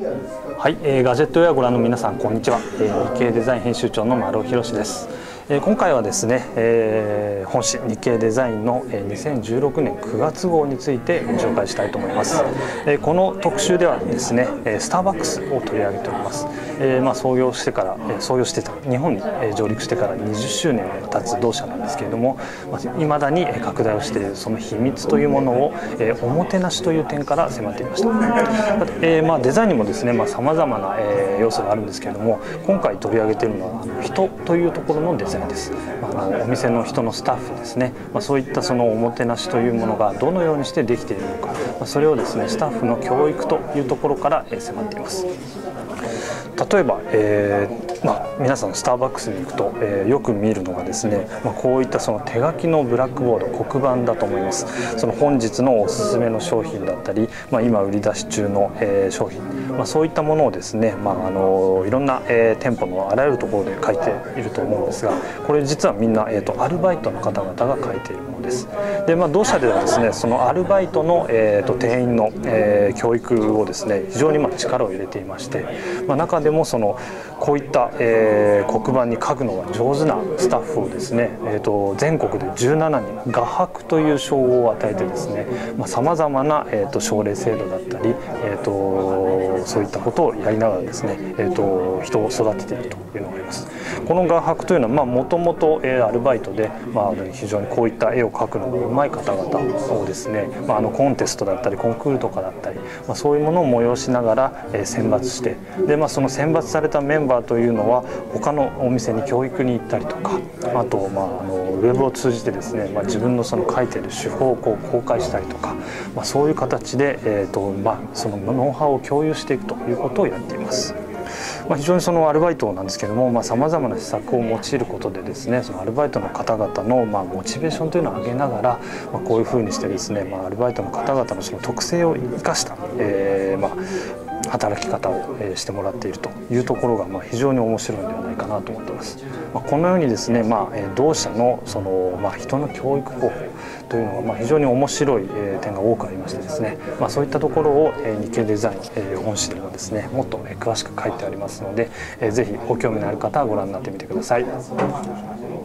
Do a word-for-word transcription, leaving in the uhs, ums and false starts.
はい、えー、ガジェットウェアご覧の皆さんこんにちは、えー、日経デザイン編集長の丸尾博です。えー、今回はですね、えー、本誌日経デザインのにせんじゅうろくねんくがつ号についてご紹介したいと思います。えー、この特集ではですね、スターバックスを取り上げております。えー、まあ創業してから、えー、創業してた日本に上陸してからにじゅっしゅうねんが経つ同社なんですけれども、いまだに拡大をしているその秘密というものを、えー、おもてなしという点から迫っていました。えー、まあデザインにもですね、まあ様々な、えー、要素があるんですけれども、今回取り上げているのはあの人というところのデザインです。あのお店の人のスタッフですね、まあ、そういったそのおもてなしというものがどのようにしてできているのか、まあ、それをですねスタッフの教育というところから、えー、迫っています。例えば、えーまあ、皆さんスターバックスに行くと、えー、よく見るのがですね、まあ、こういったその手書きのブラックボード黒板だと思います。その本日のおすすめの商品だったり、まあ、今売り出し中の、えー、商品、まあ、そういったものをですね、まあ、あのいろんな、えー、店舗のあらゆるところで書いていると思うんですが、これ実はみんな、えー、とアルバイトの方々が書いているものです。で、まあ、同社ではですねそのアルバイトの、えー、と店員の、えー、教育をですね非常にまあ力を入れていまして、まあ、中でもそのこういった、えー、黒板に書くのが上手なスタッフをですね、えー、と全国でじゅうななにん画伯という称号を与えてですねさまざ、まな、えー、と奨励制度だったり、えー、とそういったことをやりながらですね、えー、と人を育てているというのがあります。この画伯というのはもともとアルバイトで、まあ、非常にこういった絵を描くのがうまい方々をですね、まあ、あのコンテストだったりコンクールとかだったり、まあ、そういうものを催しながら、えー、選抜してで、まあ、その選抜されたメンバーというのは他のお店に教育に行ったりとか、あと、まあ、あのウェブを通じてですね、まあ、自分のその描いている手法をこう公開したりとか、まあ、そういう形で、えーとまあ、そのノウハウを共有していくということをやっています。まあ、非常にそのアルバイトなんですけども、さまざ、まな施策を用いることでですねそのアルバイトの方々のまあモチベーションというのを上げながら、まあ、こういうふうにしてですね、まあ、アルバイトの方々のその特性を生かした、えーまあ、働き方をしてもらっているというところがまあ非常に面白いのではないかなと思っています。まあ、このようにですね、まあ、同社のその、まあ、人の教育方法というのがまあ非常に面白い点が多くありましてですね、まあ、そういったところを日経デザイン本誌ではですねもっと詳しく書いてありますので、ぜひご興味のある方はご覧になってみてください。